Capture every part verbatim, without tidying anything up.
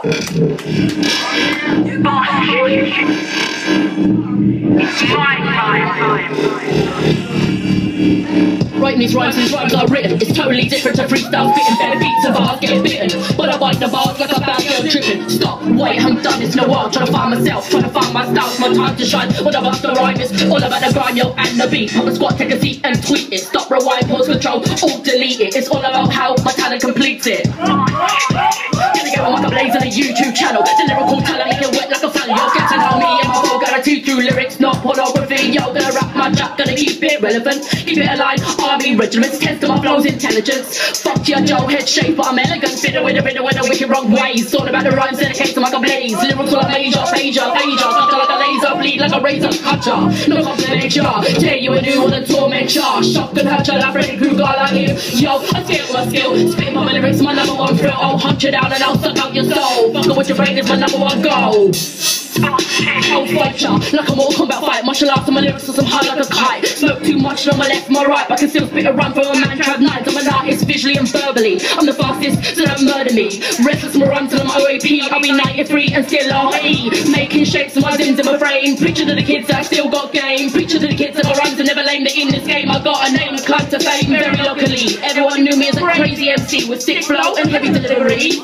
Bosschicc. It's my time. Writing these rhymes, these rhymes are written. It's totally different to freestyle spitting. Better beats of bars getting bitten, but I bite the bars like a bad girl tripping. Stop, wait, I'm done. It's no while. Trying to find myself, trying to find my style. It's my time to shine. When I bust the rhyme, it's all about the grind, yo, and the beat. Pop a squat, take a seat, and tweet it. Stop, rewind, pause, control, alt, delete it. It's all about how my talent completes it. Gonna get on my blaze on the YouTube channel. The lyrical talent make it wet like a funnel. Yo, get to know me and my flow, got a two through lyrics, not pornography. Yo, gonna rap my chat, gonna keep it relevant, keep it alive. Army regiments, test to my flow's intelligence. Fuck your Joe, head shape, but I'm elegant. Fiddle with a riddle with a wicked wrong ways. All about the rhymes in the case of like a blaze. Lyrical like major, major, major. Cutter like a laser, bleed like a razor cutter. No compliment ya, tear you a new one and torment ya. Shotgun hurt ya, like Freddy Krueger like you. Yo, I feel my skill, spit my lyrics, my number one thrill. I'll hunt you down and I'll suck out your soul. Fucking with your brain is my number one goal. I'll fight ya like a Mortal Kombat fight. Martial arts and my lyrics are some high like a kite. Smoke too much on my left, my right, but I can still spit a rhyme for a man. Trav Nines, I'm an artist visually and verbally. I'm the fastest, so don't murder me. Restless my rhymes till I'm O A P. I'll be ninety-three and still R E. Making shapes of my zins in my frame. Preaching to the kids that I still got game. Preaching to the kids that my rhymes are never lame. That in this game I got a name, climb to fame very locally. Everyone knew me as a crazy M C with sick flow and heavy delivery.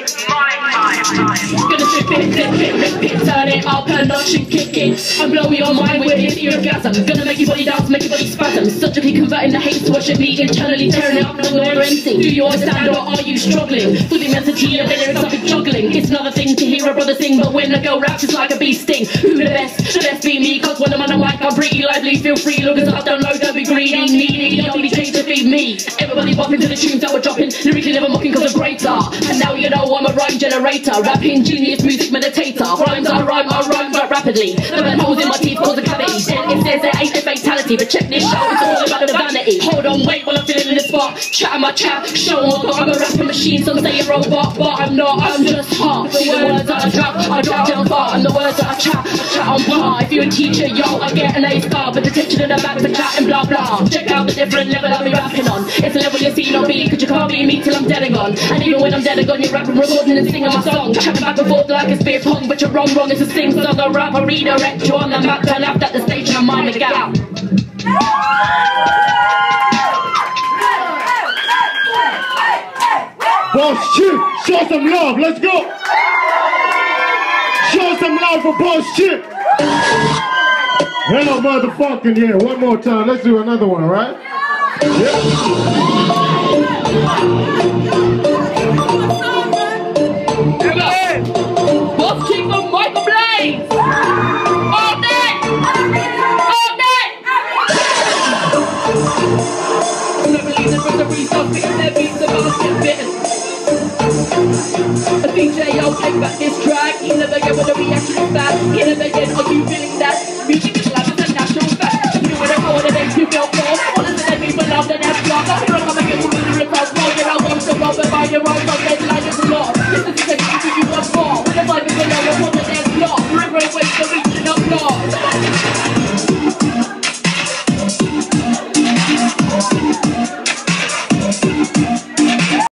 Gonna strip it, flip it, rip it, turn it up a notch and kick it. And blow your mind with this orgasm. Gonna make your body dance, make your body spasm. Surgically converting the hate to worship me, internally tearing it up, no more M C. Do you understand or are you struggling? With the immensity of the lyrics I've been juggling. It's another thing to hear a brother sing, but when a girl raps it's like a bee sting. Who the best? The best be me, cause when I'm on the mic I'm pretty lively. Feel free, look as I don't know, don't be greedy, needy. The only change to feed me. Everybody bopping to the tunes that we're dropping. Lyrically never mocking cause I'm greater. And now you know I'm a rhyme generator. Rapping genius, music meditator. Rhymes I rhyme, I rhyme quite rapidly. The man holes in my teeth cause a cavity. Then it says there ain't a fatality. But check this show, it's all about the vanity. Hold on, wait while I'm feeling in the spot. Chatting my chat, show on God. I'm a rapping machine, some say a robot, but I'm not, I'm just hot. See the words that I drop, I drop down far. And the words that I chat, I chat on par. If you're a teacher, yo, I get an A star. But the attention in the back for chat and blah blah. Check out the different level I'll be rapping on. It's a level you see, not me, cause you can't be me till I'm dead and gone. And even when I'm dead and gone, you're rapping, recording and singing my song. Chatting back and forth like it's beer pong, but you're wrong, wrong, it's a sing song. I rap, I redirect you on the map. Turn up at the stage and I mind the gap. Bosschicc, show some love, let's go! Show some love for Bosschicc! Hello motherfucking yeah, one more time, let's do another one, right? Yep. Bosschicc from Michael Blaze! All day! All day! Never leave the rest of freestyle spitting their beats about shit bitten. A D J, I'll take back this track. You never get what the reaction is bad. You never get, are you feeling that? Music is life, it's a natural fact. You know what I call it, makes you feel cool. All of the let me love the next block. I'm gonna come again to the lyrics, roll it out, want to roll it by your own, but then life is a lot. This is the thing you want more. When the vibe is below, you're on the next block. We're a great way to reach an applause.